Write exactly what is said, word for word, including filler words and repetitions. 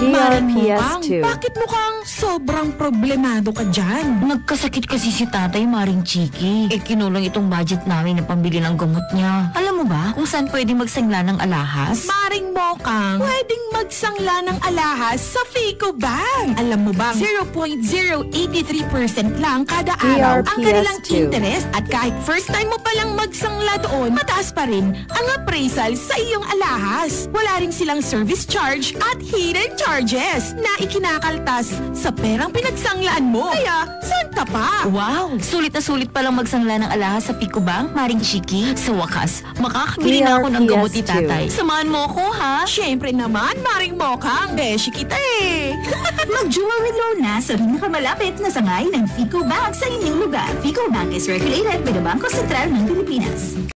D R P S Mukhang, two. bakit mukhang sobrang problemado ka dyan? Nagkasakit kasi si tatay, Maring Chiki. Eh, kinulang itong budget namin na pambili ng gamot niya. Alam mo ba kung saan pwede magsangla ng alahas? Maring Mokang, pwedeng magsangla ng alahas sa FICOBank. Alam mo bang zero point zero eight three percent lang kada araw ang kanilang interest at kahit first time mo palang magsangla doon, mataas pa rin ang appraisal sa iyong alahas. Wala rin silang service charge at hidden charges na ikinakaltas sa perang pinagsanglaan mo. Kaya, saan ka pa? Wow! Sulit na sulit palang magsangla ng alahas sa FICOBank, Maring Chiki. Sa wakas, makakabili na ako ng gamot ni tatay. Samahan mo ako, ha? Siyempre naman, Maring Mokang. Beshi kita eh. Mag-jewelry loan na sa pinakamalapit na sangay ng FICOBank sa inyong lugar. FICOBank is regulated by the Bangko Sentral ng Pilipinas.